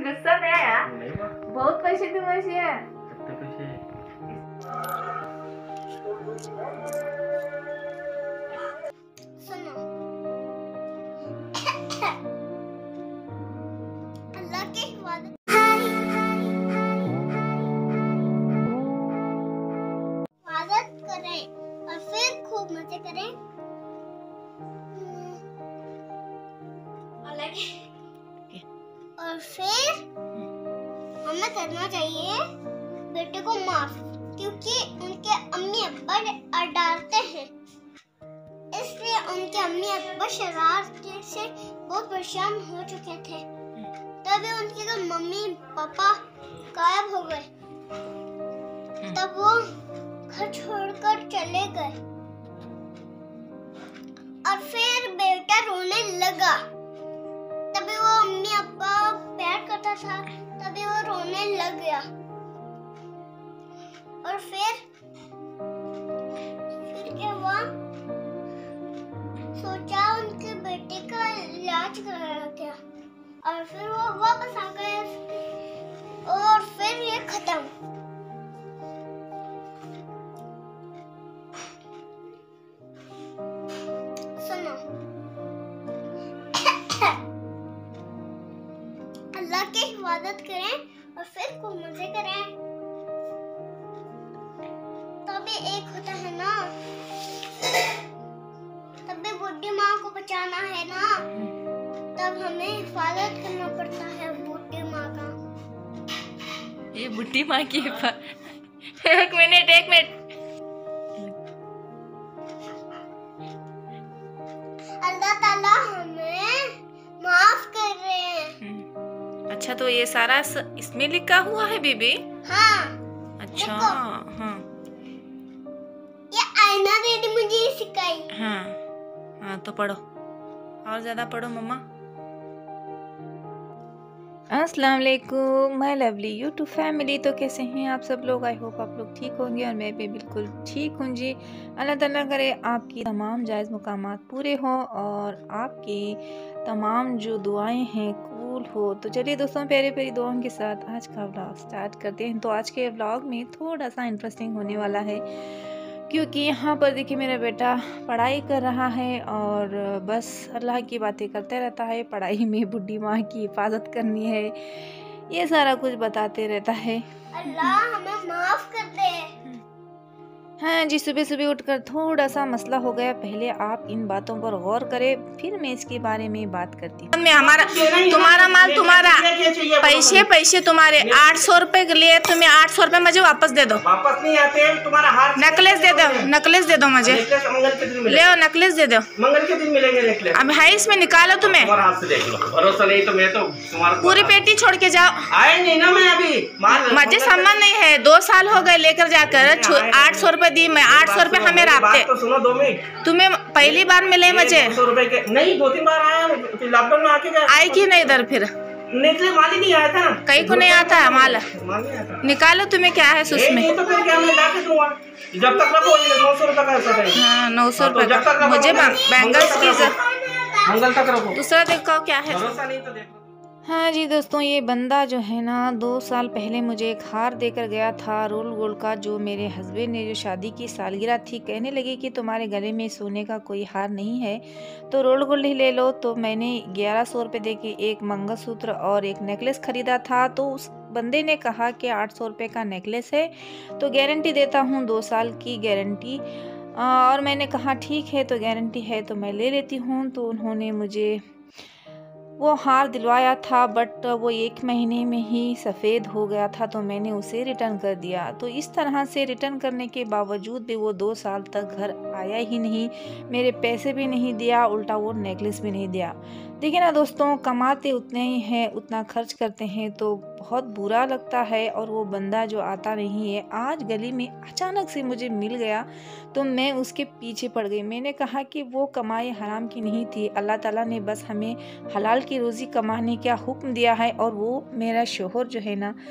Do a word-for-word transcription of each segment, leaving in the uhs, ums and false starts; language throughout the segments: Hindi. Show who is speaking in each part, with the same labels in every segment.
Speaker 1: गुस्सा नहीं आया? बहुत पैसे दूँ वैसे है।
Speaker 2: कितने पैसे?
Speaker 3: सुनो, अल्लाह की इबादत इबादत करें और फिर खूब मजे करें। और फिर हमें करना चाहिए बेटे को माफ, क्योंकि उनके अम्मी अब्बा डांटते हैं, इसलिए उनके अम्मी अब्बा शरारत से बहुत परेशान हो चुके थे। तभी उनके घर मम्मी पापा गायब हो गए, तब वो घर छोड़कर चले गए और फिर बेटा रोने लगा। तभी वो अम्मी अब्बा प्यार करता था, तभी वो रोने लग गया। और फिर फिर क्या हुआ, सोचा उनके बेटे का इलाज कराया गया और फिर वो वापस आ गए और फिर ये खत्म। सुनो, अल्लाह की इबादत करें और फिर खूब मजे करें। तभी एक होता है ना, तभी बुढ़ी माँ को बचाना है ना, तब हमें हिफाजत करना पड़ता है बुढ़ी माँ का।
Speaker 1: ये बुढ़ी माँ की एक मिनट एक मिनट
Speaker 3: अल्लाह ताला हमें माफ कर रहे हैं।
Speaker 1: अच्छा, तो ये सारा इसमें लिखा हुआ है बीबी?
Speaker 3: हाँ।
Speaker 1: अच्छा। हाँ
Speaker 3: ये आईना दीदी मुझे सिखाई।
Speaker 1: हाँ हाँ, तो पढ़ो और ज्यादा पढ़ो मम्मा। अस्सलाम वालेकुम माय लवली यूट्यूब फैमिली। तो कैसे हैं आप सब लोग? आई होप आप लोग ठीक होंगे और मैं भी बिल्कुल ठीक हूँ जी। अल्लाह ताला करे आपकी तमाम जायज़ मुकामात पूरे हों और आपकी तमाम जो दुआएं हैं कबूल हो। तो चलिए दोस्तों, प्यारे प्यारी दुआओं के साथ आज का व्लॉग स्टार्ट करते हैं। तो आज के व्लॉग में थोड़ा सा इंटरेस्टिंग होने वाला है, क्योंकि यहाँ पर देखिए मेरा बेटा पढ़ाई कर रहा है और बस अल्लाह की बातें करते रहता है। पढ़ाई में बुढ़ी माँ की हिफाजत करनी है, ये सारा कुछ बताते रहता है।
Speaker 3: अल्लाह हमें माफ कर दे।
Speaker 1: हाँ जी, सुबह सुबह उठकर थोड़ा सा मसला हो गया। पहले आप इन बातों पर गौर करें, फिर मैं इसके बारे में बात करती हूँ। हमारा तुम्हारा माल तुम्हारा, पैसे पैसे तुम्हारे आठ सौ रुपए के लिए तुम्हें आठ सौ रुपए मुझे वापस दे दो।
Speaker 2: वापस नहीं आते, तुम्हारा हार
Speaker 1: नेकलेस दे दो, नेकलेस दे दो मुझे।
Speaker 2: मंगल के दिन
Speaker 1: ले आओ, नेकलेस दे दो।
Speaker 2: मंगल के दिन मिलेंगे नेकलेस।
Speaker 1: अब है इसमें निकालो तुम्हें।
Speaker 2: हाथ से देख लो, भरोसा नहीं तो मैं तो तुम्हारा
Speaker 1: पूरी पेटी छोड़ के जाओ।
Speaker 2: आए नहीं ना मैं अभी,
Speaker 1: मुझे सम्मान नहीं है। दो साल हो गए लेकर जाकर आठ सौ रुपए दी मैं। आठ सौ रुपए हमें रास्ते।
Speaker 2: तो सुनो दो मिनट,
Speaker 1: तुम्हें पहली बार मिले मुझे
Speaker 2: सौ रुपए के नहीं, दो तीन बार आया, लॉकडाउन में आके गया।
Speaker 1: आई कि नहीं इधर? फिर
Speaker 2: निकले माल ही नहीं आया था ना,
Speaker 1: कहीं को नहीं आता है माल। निकालो, तुम्हें क्या है उसमें?
Speaker 2: तो फिर क्या मैं लाके दूंगा, जब तक रखो नौ सौ रुपए का ऐसा है।
Speaker 1: हाँ, नौ सौ रुपए का। मुझे बैंगल्स की
Speaker 2: मंगल तक रखो।
Speaker 1: दूसरा देखो क्या है।
Speaker 2: भरोसा नहीं तो देखो।
Speaker 1: हाँ जी दोस्तों, ये बंदा जो है ना दो साल पहले मुझे एक हार देकर गया था रोल गोल्ड का, जो मेरे हस्बैंड ने जो शादी की सालगिरह थी, कहने लगे कि तुम्हारे गले में सोने का कोई हार नहीं है तो रोल गोल्ड ही ले लो। तो मैंने ग्यारह सौ रुपये दे के एक मंगलसूत्र और एक नेकलेस ख़रीदा था। तो उस बंदे ने कहा कि आठ सौ रुपये का नेकलेस है तो गारंटी देता हूँ, दो साल की गारंटी। और मैंने कहा ठीक है, तो गारंटी है तो मैं ले लेती हूँ। तो उन्होंने मुझे वो हार दिलवाया था, बट वो एक महीने में ही सफ़ेद हो गया था, तो मैंने उसे रिटर्न कर दिया। तो इस तरह से रिटर्न करने के बावजूद भी वो दो साल तक घर आया ही नहीं, मेरे पैसे भी नहीं दिया, उल्टा वो नेकलेस भी नहीं दिया। देखिए ना दोस्तों, कमाते उतने ही हैं, उतना खर्च करते हैं तो बहुत बुरा लगता है। और वो बंदा जो आता नहीं है, आज गली में अचानक से मुझे मिल गया तो मैं उसके पीछे पड़ गई। मैंने कहा कि वो कमाई हराम की नहीं थी, अल्लाह ताला ने बस हमें हलाल की रोज़ी कमाने का हुक्म दिया है। और वो मेरा शोहर जो है ना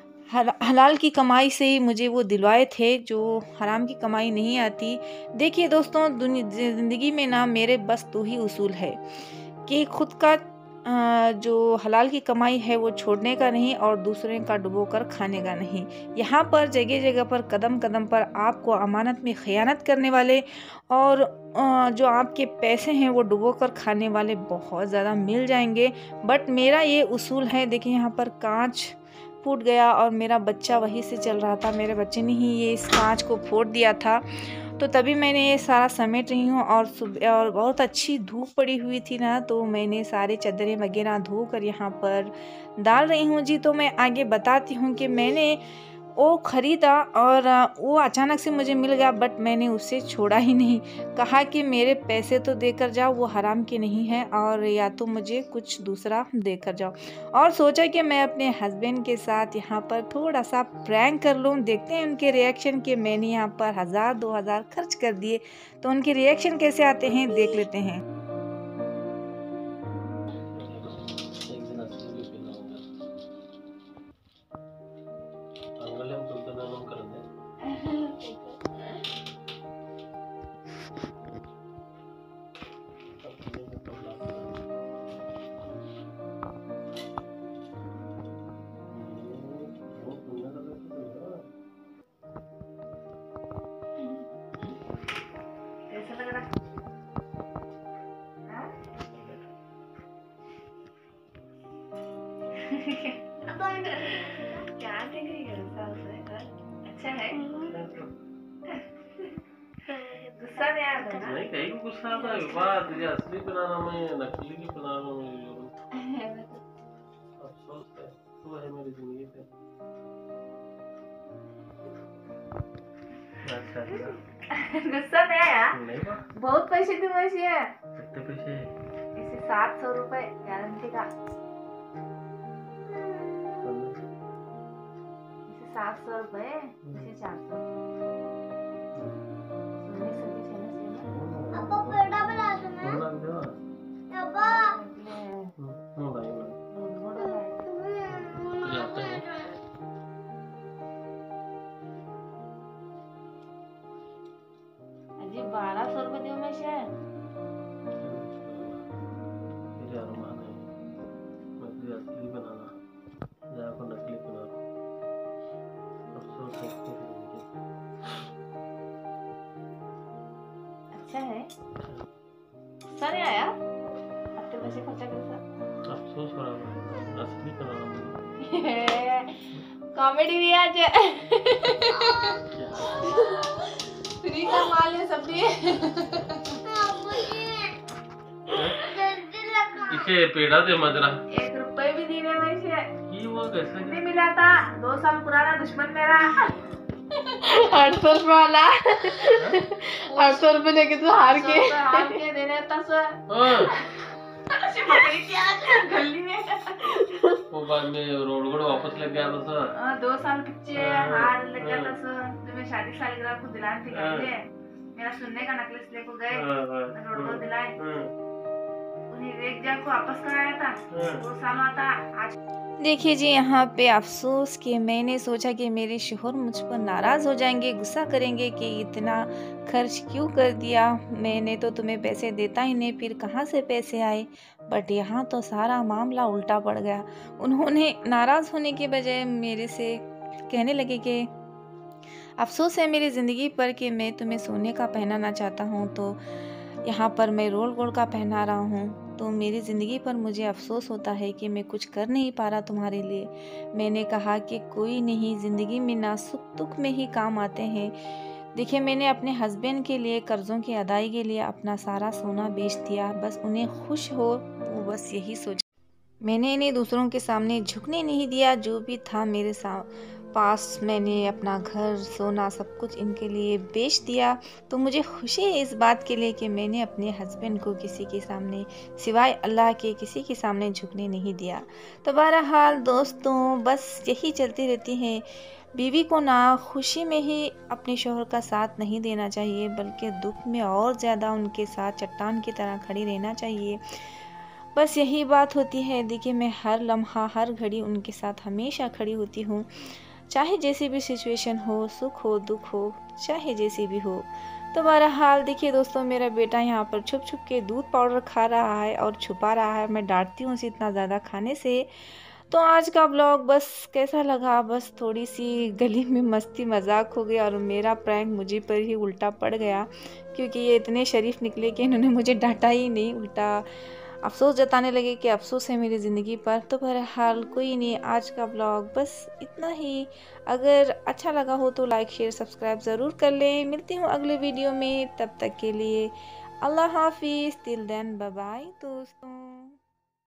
Speaker 1: हलाल की कमाई से ही मुझे वो दिलवाए थे, जो हराम की कमाई नहीं आती। देखिए दोस्तों, ज़िंदगी में ना मेरे बस दो ही उसूल है कि खुद का जो हलाल की कमाई है वो छोड़ने का नहीं और दूसरे का डुबो कर खाने का नहीं। यहाँ पर जगह जगह पर कदम कदम पर आपको अमानत में खयानत करने वाले और जो आपके पैसे हैं वो डुबो कर खाने वाले बहुत ज़्यादा मिल जाएंगे। बट मेरा ये उसूल है, देखिए यहाँ पर कांच फूट गया और मेरा बच्चा वहीं से चल रहा था, मेरे बच्चे ने ही ये इस कांच को फोड़ दिया था, तो तभी मैंने ये सारा समेट रही हूँ। और सुबह और बहुत अच्छी धूप पड़ी हुई थी ना, तो मैंने सारे चादरें वगैरह धो कर यहाँ पर डाल रही हूँ जी। तो मैं आगे बताती हूँ कि मैंने वो ख़रीदा और वो अचानक से मुझे मिल गया, बट मैंने उसे छोड़ा ही नहीं। कहा कि मेरे पैसे तो देकर जाओ, वो हराम के नहीं है, और या तो मुझे कुछ दूसरा देकर जाओ। और सोचा कि मैं अपने हस्बैंड के साथ यहाँ पर थोड़ा सा प्रैंक कर लूँ, देखते हैं उनके रिएक्शन के। मैंने यहाँ पर हज़ार दो हज़ार खर्च कर दिए, तो उनके रिएक्शन कैसे आते हैं देख लेते हैं। क्या देख रही है? अच्छा है, गुस्सा नहीं आया था ना?
Speaker 4: नहीं, कहीं को गुस्सा आता है। बात ये असली बनाना में नकली की बनाना में अफसोस है, तो है मेरी जिंदगी पे। अच्छा
Speaker 1: गुस्सा नहीं आया?
Speaker 4: नहीं बा,
Speaker 1: बहुत पैसे थे वैसे है।
Speaker 4: कितने पैसे?
Speaker 1: इसे सात सौ रुपए गारंटी का। इसे सात सौ रुपए, इसे चार सौ।
Speaker 3: अब पेड़ा बना दो ना।
Speaker 4: बना दो।
Speaker 3: अब
Speaker 4: हम्म भाई जाते हैं।
Speaker 1: अजी बारह सौ रुपए दियो मैं से।
Speaker 4: मेरे अरमान है मैं तुझे असली बनाना, जा को नकली बना। अफसोस है कि
Speaker 1: अच्छा है, गुस्सा नहीं आया? अब तो पैसे खर्चा कर।
Speaker 4: अफसोस हो रहा है, असली बनाना।
Speaker 1: कॉमेडी भी आज फ्री का माल है सब भी।
Speaker 4: इसे पेड़ा दे मजरा।
Speaker 1: एक रुपए भी दी नहीं वैसे।
Speaker 4: ये वो कैसे
Speaker 1: नहीं मिला था, दो साल पुराना दुश्मन मेरा। आठ सौ रुपये वाला, आठ सौ रुपये लेके तो हार के हार के देने था सर। गली में
Speaker 4: वो बाद में रोड गोड़ वापस लग गया था सर।
Speaker 1: दो साल पीछे हार लग गया था सर। तुम्हें शादी सालगिरह को दिलाने थे गए, मेरा सुनने का नेकलेस लेको गए, रोड गोड़ दिलाए, उन्हें एक जगह को वापस कराया था। दो साल आता आज। देखिए जी, यहाँ पे अफसोस कि मैंने सोचा कि मेरे शोहर मुझ पर नाराज़ हो जाएंगे, गुस्सा करेंगे कि इतना खर्च क्यों कर दिया, मैंने तो तुम्हें पैसे देता ही नहीं, फिर कहाँ से पैसे आए। बट यहाँ तो सारा मामला उल्टा पड़ गया। उन्होंने नाराज़ होने के बजाय मेरे से कहने लगे कि अफसोस है मेरी ज़िंदगी पर कि मैं तुम्हें सोने का पहनाना चाहता हूँ, तो यहाँ पर मैं रोल गोल्ड का पहना रहा हूँ, तो मेरी ज़िंदगी पर मुझे अफसोस होता है कि मैं कुछ कर नहीं पा रहा तुम्हारे लिए। मैंने कहा कि कोई नहीं, ज़िंदगी में ना सुख दुख में ही काम आते हैं। देखिए, मैंने अपने हस्बैंड के लिए कर्ज़ों की अदाई के लिए अपना सारा सोना बेच दिया, बस उन्हें खुश हो वो बस यही सोचा। मैंने इन्हें दूसरों के सामने झुकने नहीं दिया, जो भी था मेरे पास मैंने अपना घर सोना सब कुछ इनके लिए बेच दिया। तो मुझे खुशी है इस बात के लिए कि मैंने अपने हस्बैंड को किसी के सामने सिवाय अल्लाह के किसी के सामने झुकने नहीं दिया। तो बहरहाल दोस्तों, बस यही चलती रहती है। बीवी को ना खुशी में ही अपने शौहर का साथ नहीं देना चाहिए, बल्कि दुख में और ज़्यादा उनके साथ चट्टान की तरह खड़ी रहना चाहिए। बस यही बात होती है। देखिए, मैं हर लम्हा हर घड़ी उनके साथ हमेशा खड़ी होती हूँ, चाहे जैसी भी सिचुएशन हो, सुख हो दुख हो, चाहे जैसी भी हो। तो तो बहरहाल देखिए दोस्तों, मेरा बेटा यहाँ पर छुप छुप के दूध पाउडर खा रहा है और छुपा रहा है। मैं डांटती हूँ उसे इतना ज़्यादा खाने से। तो आज का ब्लॉग बस कैसा लगा, बस थोड़ी सी गली में मस्ती मजाक हो गया और मेरा प्रैंक मुझे पर ही उल्टा पड़ गया, क्योंकि ये इतने शरीफ निकले कि इन्होंने मुझे डांटा ही नहीं, उल्टा अफसोस जताने लगे कि अफसोस है मेरी ज़िंदगी पर। तो बहरहाल कोई नहीं, आज का ब्लॉग बस इतना ही। अगर अच्छा लगा हो तो लाइक शेयर सब्सक्राइब ज़रूर कर लें। मिलती हूँ अगले वीडियो में, तब तक के लिए अल्लाह हाफिज़। टिल देन बाय बाय दोस्तों।